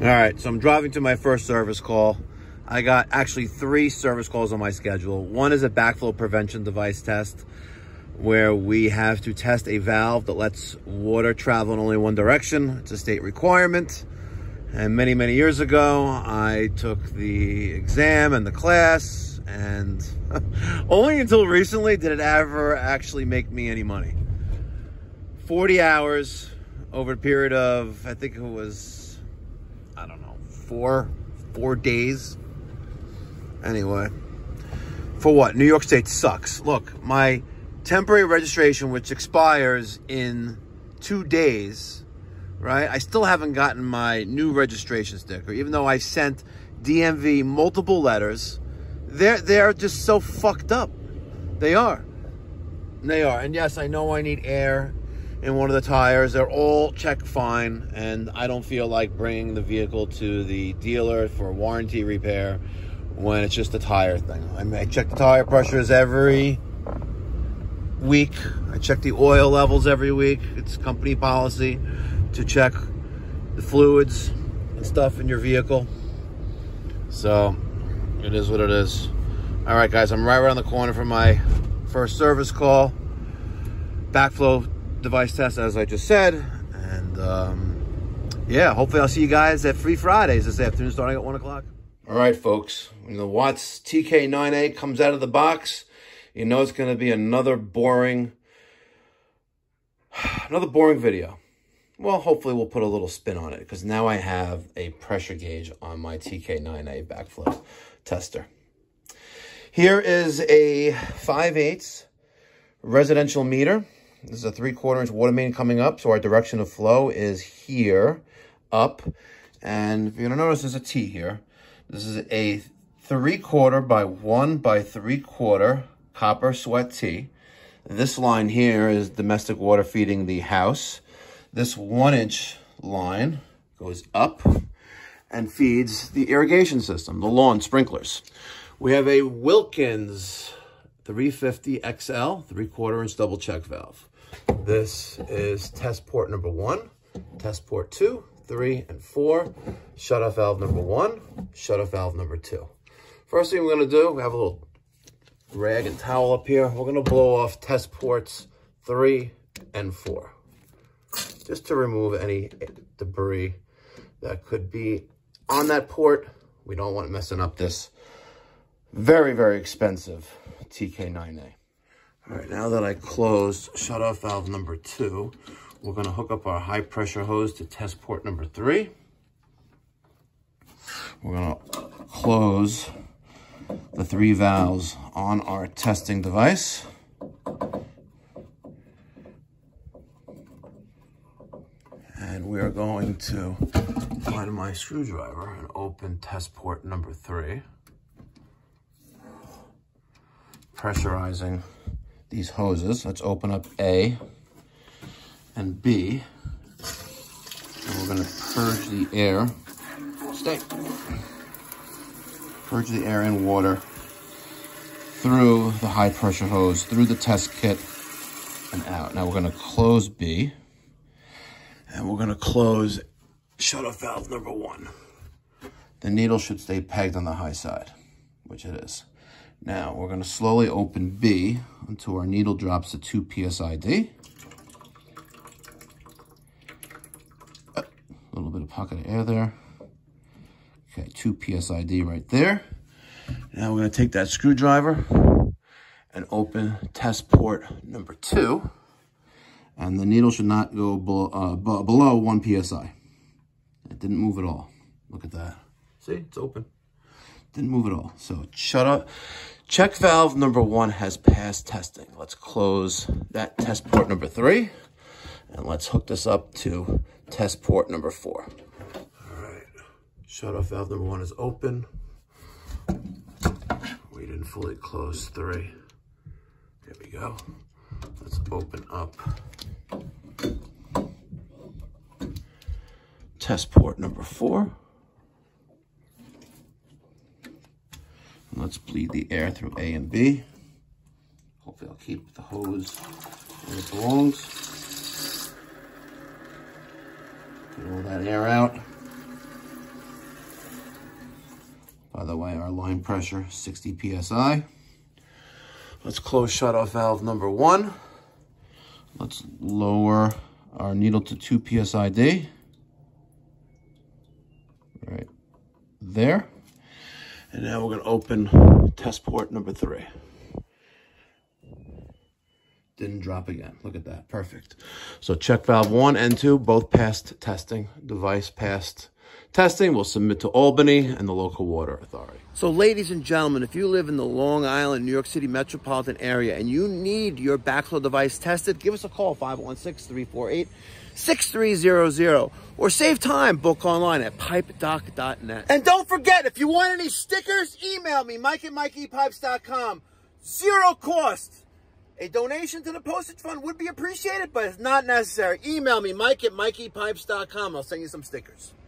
All right, so I'm driving to my first service call. I got actually 3 service calls on my schedule. One is a backflow prevention device test where we have to test a valve that lets water travel in only one direction. It's a state requirement. And many, many years ago, I took the exam and the class, and only until recently did it ever actually make me any money. 40 hours over a period of, I think it was, I don't know, four days. Anyway, for what? New York State sucks. Look, my temporary registration, which expires in 2 days, right? I still haven't gotten my new registration sticker, even though I sent DMV multiple letters. They're just so fucked up. They are. And yes, I know I need air in one of the tires. They're all checked fine, and I don't feel like bringing the vehicle to the dealer for warranty repair when it's just a tire thing. I mean, I check the tire pressures every week. I check the oil levels every week. It's company policy to check the fluids and stuff in your vehicle. So it is what it is. All right, guys, I'm right around the corner from my first service call. Backflow device test, as I just said. And yeah, hopefully I'll see you guys at Free Fridays this afternoon starting at 1 o'clock. All right, folks, when the Watts TK-9A comes out of the box, you know it's going to be another boring video. Well, hopefully we'll put a little spin on it, because now I have a pressure gauge on my TK-9A backflow tester. Here is a 5/8 residential meter. This is a 3/4 inch water main coming up, so our direction of flow is here, up. And if you're gonna notice, there's a T here. This is a 3/4 by 1 by 3/4 copper sweat T. This line here is domestic water feeding the house. This 1-inch line goes up and feeds the irrigation system, the lawn sprinklers. We have a Wilkins 350XL 3/4 inch double check valve. This is test port number 1, test port 2, 3, and 4, shutoff valve number 1, shutoff valve number 2. First thing we're going to do, we have a little rag and towel up here. We're going to blow off test ports 3 and 4, just to remove any debris that could be on that port. We don't want messing up this very, very expensive TK-9A. All right, now that I closed shutoff valve number 2, we're going to hook up our high pressure hose to test port number 3. We're going to close the 3 valves on our testing device. And we are going to find my screwdriver and open test port number 3. Pressurizing these hoses. Let's open up A and B. And we're going to purge the air. Purge the air and water through the high pressure hose, through the test kit, and out. Now we're going to close B. And we're going to close shutoff valve number 1. The needle should stay pegged on the high side, which it is. Now, we're going to slowly open B until our needle drops to 2 PSID. A little bit of pocket of air there. Okay, 2 PSID right there. Now we're going to take that screwdriver and open test port number 2. And the needle should not go below 1 PSI. It didn't move at all. Look at that. See, it's open. Didn't move at all. So shut up. Check valve number 1 has passed testing. Let's close that test port number 3. And let's hook this up to test port number 4. All right. Shut off valve number 1 is open. We didn't fully close 3. There we go. Let's open up test port number 4. And let's bleed the air through A and B. Hopefully I'll keep the hose where it belongs. Get all that air out. By the way, our line pressure, 60 PSI. Let's close shutoff valve number 1. Let's lower our needle to 2 PSID. Right there. And now we're going to open test port number 3. Didn't drop again. Look at that. Perfect. So check valve 1 and 2, both passed testing. Device passed testing. We'll submit to Albany and the local water authority. So ladies and gentlemen, if you live in the Long Island, New York City metropolitan area and you need your backflow device tested, give us a call, 516-348-6300. Or save time, book online at pipedoc.net. And don't forget, if you want any stickers, email me, Mike@MikeyPipes.com. 0 cost. A donation to the postage fund would be appreciated, but it's not necessary. Email me, Mike@MikeyPipes.com. I'll send you some stickers.